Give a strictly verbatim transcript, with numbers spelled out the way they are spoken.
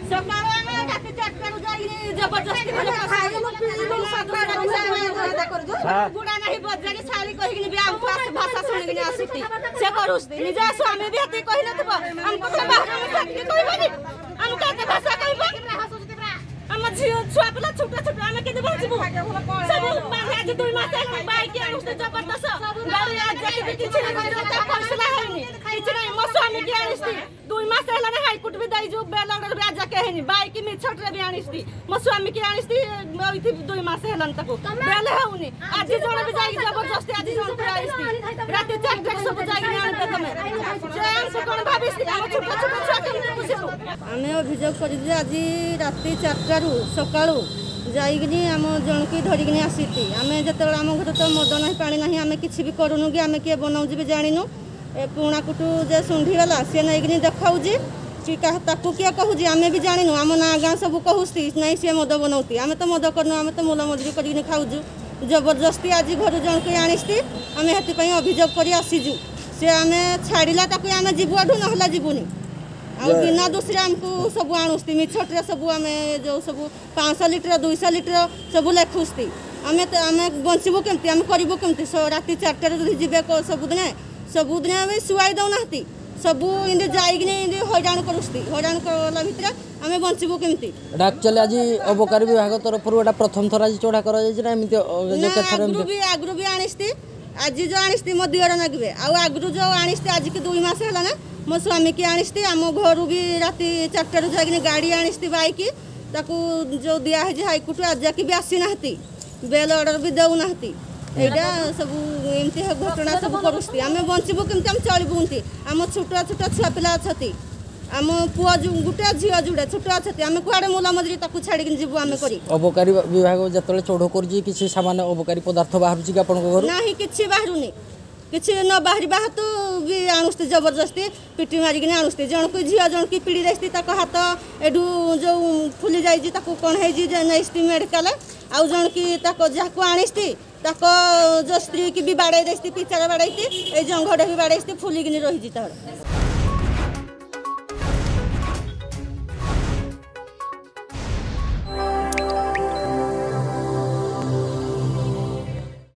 सकाळ आमे राती चारटा जाई जबरदस्ती करे खाए मो पीली मो सकाळ बुढ़ा नहीं बजारी साली कहि भी हम भाषा सुनि आसीती से करूस्ती निज स्वामी भी हते कहि नथबो हमको तो बाहर में सक्ति कहबनी हम काते भाषा कहबो हम झियो छुआ पिला छोटा छोटा हम केते बचिबो सब माने आज दुई मास बाइक आनुस्ते जबरदस्त गाड़ी आज जाके किछि नहीं फैसला हैनी किछि नहीं मो स्वामी के आनुस्ती दुई मास हैला ना हाई कोर्ट भी दई जो बेलंगर भी आज जाके हैनी बाइक में छोटरे भी आनुस्ती मो स्वामी के आनुस्ती ओइथि दुई मास हैलन तको बेल हेउनी आज जण भी जाई जबरदस्ती आज जण पे आनुस्ती राती चार तक सब जाई आनते तमे जे से कोन भाबिस्ती हम छोटा छोटा छुआ के पुछिबो हमें अभियोग करि जे आज राती चार रु सकाळू जाइगनी आम जन की धरिकी आसीती आम जो आम घर तो मद ना पा ना आम कि करूनु कि आम किए बनाऊँ भी जाणीनु पुणा कुटू जे शुंढीगला सी नहीं देखाऊँ कि किए कहूँ आम भी जाणीनु आम ना गाँ सब कहूँ नहीं सी मद बनाऊती आम तो मद करनु आम तो मूल मजूरी कर खाऊँ जबरदस्ती आज घर जन की आनीती आम से अभियोग कर आसीजु सी आम छाड़ा आम जीवु आठू ना जीवनी बिना दूसरे आमको सब आणुस्ती मिछटे सब आम जो सब पाँच सौ लिटर दुई सौ लिटर सब लेखुस्ती आम आम बचबू केमती आम करूँ केमती राति चार्टार जी सबुदिन सबुदिन आम शुआई दौना सब इन जाइक हईराण करुस्ती हईराण कला भितर आम बचबू केमती एक्चुअली आज अबकारी विभाग तरफ प्रथम थर आज चढ़ा कर आगु भी आगु भी आनीस्ती आज जो आनीस्ती मो दियर नागे आगु जो आनीस्ती आज की दुई मास है ना मो स्वामी की आनीस्ती आम घर भी राति चार्टार जाए गाड़ी आनीस्ती बाइक ताकू जो दिखाई हाईकोर्ट आज जाकि भी आसी ना बेल अर्डर भी देना यहाँ सब एमती घटना सब करुस्ती आम बचबू केमती आम चलबू आम छोट छोट छुआ पिला अच्छा आम पुआ गोटे झील जुड़े छोट अच्छा आम कड़े मूला मजूरी छाड़ी जीवु आम कर अबकारी विभाग जो चढ़ कर सामान्य अबकारी पदार्थ बाहर घर ना कि बाहर किसी न बाहर बाहर तो भी आणुस्ती जबरदस्ती पिटी मारिक आणुस्ती जन को झील जन की पीड़ी रही हाथ एडू जो फुली जाइए कौन है मेडिकल आउ जन की जहाँ आनीस्ती जो स्त्री की भी बाड़े देती पिचार बाड़े ये जंघटे भी बाड़े फुलिकी रही।